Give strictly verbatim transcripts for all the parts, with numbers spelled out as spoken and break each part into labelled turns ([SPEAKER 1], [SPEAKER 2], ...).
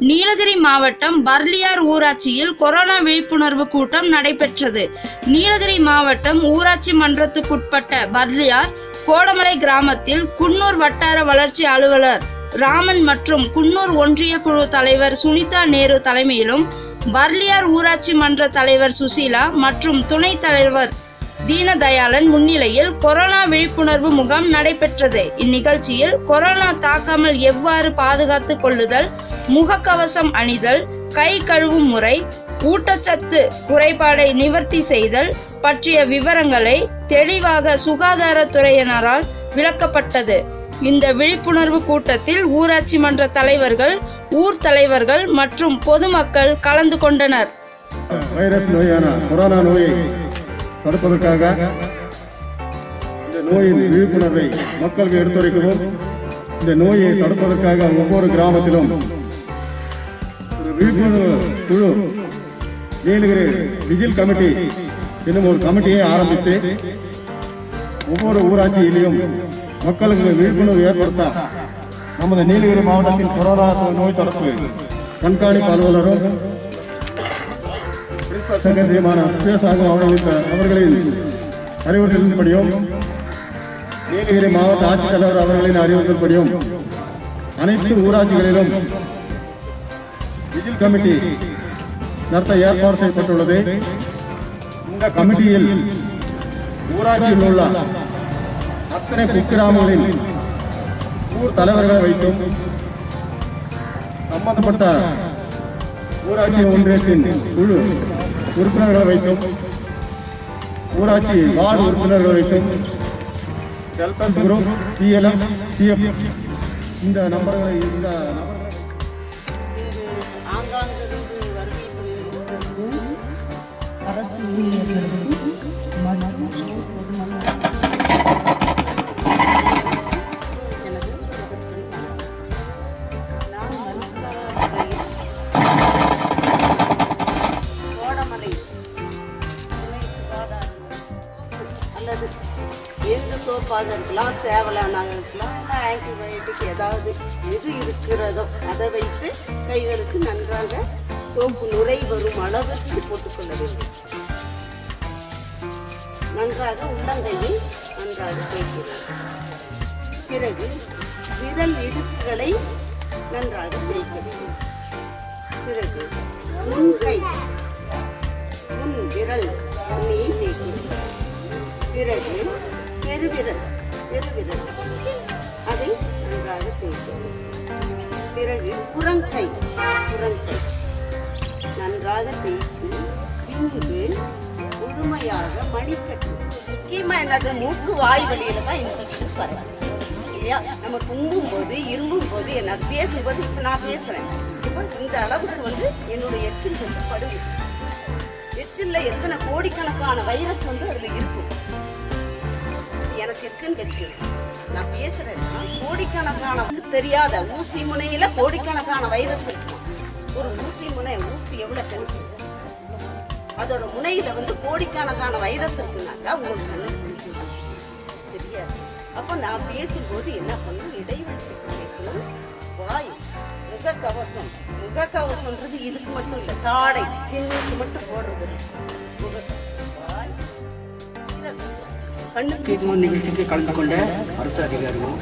[SPEAKER 1] நீலகிரி மாவட்டம் பர்லியார் ஊராட்சியில் கொரோனா விழிப்புணர்வு கூட்டம் நடைபெற்றது. நீலகிரி மாவட்டம் ஊராட்சி மன்றத்துக்குட்பட்ட பர்லியார் கோடமலை கிராமத்தில் குன்னூர் வட்டார வளர்ச்சி அலுவலர் ராமன் மற்றும் குன்னூர் ஒன்றிய குழு தலைவர் சுனிதா நேரு தலைமையிலும், பர்லியார் ஊராட்சி மன்ற தலைவர் சுசீலா மற்றும் துணைத் தலைவர் தீனதயாளன் முன்னிலையில் கொரோனா விழிப்புணர்வு முகாம் நடைபெற்றது. இந்நிகழ்ச்சியில் கொரோனா தாக்காமல் எவ்வாறு பாதுகாத்துக் கொள்ளுதல், முகக்கவசம் அணிதல், கை கழுவும் முறை, ஊட்டச்சத்து குறைபாடை நிவர்த்தி செய்தல் பற்றிய விவரங்களை தெளிவாக சுகாதாரத்துறையினரால் விளக்கப்பட்டது. இந்த விழிப்புணர்வு கூட்டத்தில் ஊராட்சி மன்ற தலைவர்கள், ஊர் தலைவர்கள் மற்றும் பொதுமக்கள் கலந்து கொண்டனர்.
[SPEAKER 2] வைரஸ் நோயான கொரோனா நோயை தடுப்பதற்காக இந்த நோயின் விழிப்புணர்வை மக்களுக்கு எடுத்துரைக்கவும், இந்த நோயை தடுப்பதற்காக ஒவ்வொரு கிராமத்திலும் ஒரு விழிப்புணர்வு குழு நீலகிரி விஜில் கமிட்டி என்னும் ஒரு கமிட்டியை ஆரம்பித்து ஒவ்வொரு ஊராட்சியிலையும் மக்களுக்கு விழிப்புணர்வு ஏற்படுத்த நமது நீலகிரி மாவட்டத்தில் கொரோனா நோய் தடுப்பு கண்காணிப்பு அலுவலரும் செக்ரட்டரியுமான சுயசாகம் அவர்களின் அறிவுறுத்தலின்படியும், நீலகிரி மாவட்ட ஆட்சித்தலைவர் அவர்களின் அறிவுறுத்தலின்படியும் அனைத்து ஊராட்சிகளிலும் விஜில் கமிட்டி நடத்த ஏற்பாடு செய்யப்பட்டுள்ளது. இந்த கமிட்டியில் ஊராட்சியில் உள்ள அத்தனை குக்கிராமங்களில் ஊர் தலைவர்களை வைத்தும், சம்பந்தப்பட்ட ஊராட்சி ஒன்றியத்தின் குழு உறுப்பினர்களை வைத்தும், ஊராட்சி வார்டு உறுப்பினர்களை வைத்தும், self help group, PLM, CF இந்த நம்பர்களை இந்த
[SPEAKER 3] அரசு ஊழியர்களுக்கும் பொதுமக்கள்
[SPEAKER 4] அல்லது எந்த சோப்பாக இருக்கலாம், சேவலானாக இருக்கலாம், இல்லை ஆன்டிபயோட்டிக் ஏதாவது எது இருக்கிறதோ அதை வைத்து கைகளுக்கு நன்றாக சோப்பு நுரை வரும் அளவுக்கு போட்டுக்கொள்ள வேண்டும். நன்றாக உள்ளங்கையை நன்றாக தேய்க்க வேண்டும். பிறகு விரல் இடுக்குகளை நன்றாக தேய்க்க வேண்டும். பிறகு முன்கை முன் விரல் உன்னையை தேய்க்க வேண்டும். பிறகு பெருவிரல் பெருவிரல் அதை நன்றாக தேய்க்கும். பிறகு புறங்கை புறங்கை நன்றாக தேய்த்து பின்பு முழுமையாக மணிக்கட்டு. முக்கியமாக என்னது, மூக்கு வாய் வழியில தான் இன்ஃபெக்ஷன்ஸ் வரும் இல்லையா? நம்ம தும்பும் போது இரும்பும் போது என்னது பேசும்போது, இப்போ நான் பேசுகிறேன், இப்போ இந்த அளவுக்கு வந்து என்னுடைய எச்சில் வந்து படுது. எச்சில்ல எத்தனை கோடிக்கணக்கான வைரஸ் வந்து அதில் இருக்கும். எனக்கு இருக்குன்னு வச்சுக்கிறேன், நான் பேசுறேன்னா கோடிக்கணக்கான தெரியாத ஊசி முனையில கோடிக்கணக்கான வைரஸ் இருக்கும். ஒரு ஊசி முனை, ஊசி எவ்வளவு பெருசு, அதோட முனையில வந்து கோடிக்கணக்கான வைரஸ் இருக்குனாக்கா உங்களுக்கு கண்ணு தெரியாது. அப்போ நான் பேசும்போது என்ன பண்ணணும், இடைவெளி பேசணும். வாய் முகக்கவசம், முகக்கவசம்ன்றது இதுக்கு மட்டும் இல்லை, தாடை சின்னக்கு மட்டும் போடுறது முகக்கவசம். வாய்
[SPEAKER 5] கண்ணு நிகழ்ச்சிக்கு கலந்து கொண்ட அரசு அதிகாரிகள்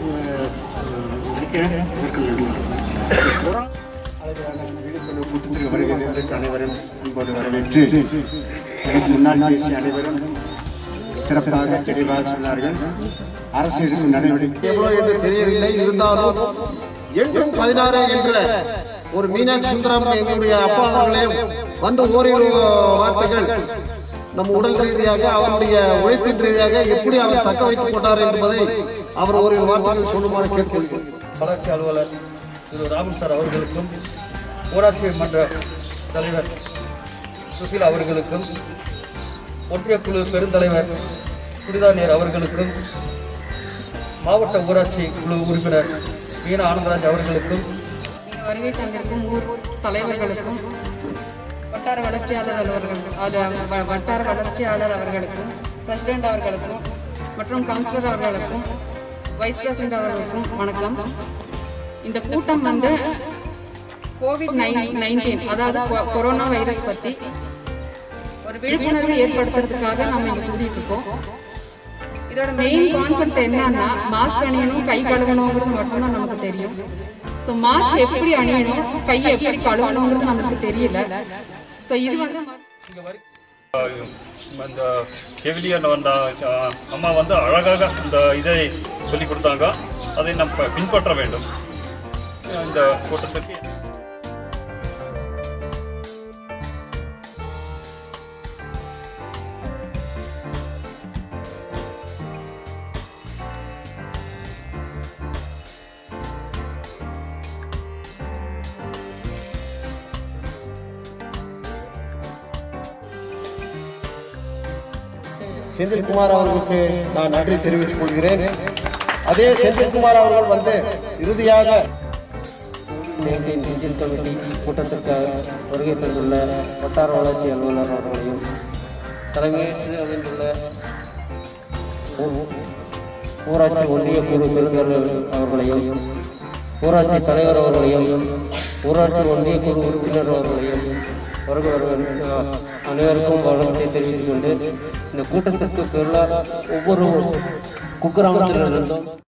[SPEAKER 5] இதற்கு நன்றி. விழிப்புணர்வு கூட்டத்திற்கு வருகிறதற்கு அனைவரும் அன்போடு வரவேற்று, எனக்கு முன்னால் பேசிய அனைவரும் சிறப்பாக தெளிவாக சொன்னார்கள். அரசு எடுக்கும் நடவடிக்கை
[SPEAKER 6] எவ்வளோ என்று தெரியவில்லை, இருந்தாலும் என்றும் பதினாறு என்ற ஒரு மீனாட்சி சுந்தரம் எங்களுடைய அப்பா அவர்களையும் வந்து ஓரிரு வார்த்தைகள் நம் உடல் ரீதியாக அவருடைய உழைப்பின் ரீதியாக எப்படி அவர் தக்க வைத்துக் கொண்டார் என்பதை அவர் ஒரு வார்த்தைகள் சொல்லுமாறு கேட்டுக்கொள்கிறேன்.
[SPEAKER 7] வளர்ச்சி அலுவலர் திரு ராமன் சார் அவர்களுக்கும், ஊராட்சி மன்ற தலைவர் சுசீலா அவர்களுக்கும், ஒன்றிய குழு பெருந்தலைவர் சுனிதா நேரு அவர்களுக்கும், மாவட்ட ஊராட்சி குழு உறுப்பினர் மீனா ஆனந்தராஜ் அவர்களுக்கும்,
[SPEAKER 8] வருகை தந்திருக்கும் ஊர் தலைவர்களுக்கும், வட்டார வளர்ச்சியாளர் அலுவலர்கள் வட்டார வளர்ச்சியாளர் அவர்களுக்கும், பிரசிடென்ட் அவர்களுக்கும் மற்றும் கவுன்சிலர் அவர்களுக்கும், வைஸ் பிரசிடென்ட் அவர்களுக்கும் வணக்கம். இந்த கூட்டம் வந்து கோவிட் நைன்டீன் அதாவது கொ- கொரோனா வைரஸ் பற்றி ஒரு விழிப்புணர்வு ஏற்படுத்துறதுக்காக நம்ம இங்கே கூட்டிகிட்டு இருக்கோம். இதோட மெயின் கான்செப்ட் என்னன்னா மாஸ்க் அணியணும், கை கழுவணுங்கிறது மட்டும்தான் நமக்கு தெரியும். ஸோ மாஸ்க் எப்படி அணியணும், கையை எப்படி கழுவணுங்கிறது நமக்கு தெரியல. ஸோ இது வந்து
[SPEAKER 7] இங்கே வரை அந்த செவிலியர் வந்த அம்மா வந்து அழகாக அந்த இதை சொல்லிக் கொடுத்தாங்க. அதை நம்ம பின்பற்ற வேண்டும். இந்த கூட்டத்துக்கு
[SPEAKER 6] செந்தில்குமார் அவர்களுக்கு நான் நன்றி தெரிவித்துக் கொள்கிறேன். அதே செந்தில்குமார் அவர்கள் வந்து இறுதியாக
[SPEAKER 9] நைன்டீன் ரீஜன் கமிட்டி கூட்டத்திற்கு வருகை தந்துள்ள வட்டார வளர்ச்சி அலுவலர் அவர்களையும் தலைமையேற்று அமைந்துள்ள ஊராட்சி ஒன்றிய குழு பெருந்தலைவர் அவர்களையும் ஊராட்சி தலைவர் அவர்களையும் ஊராட்சி ஒன்றிய குழு உறுப்பினர் அவர்களையும் வருக அனைவருக்கும் வணக்கத்தை தெரிவித்துக் கொண்டு இந்த கூட்டத்திற்கு பெருளார் ஒவ்வொரு குக்கிராமத்திலிருந்தும்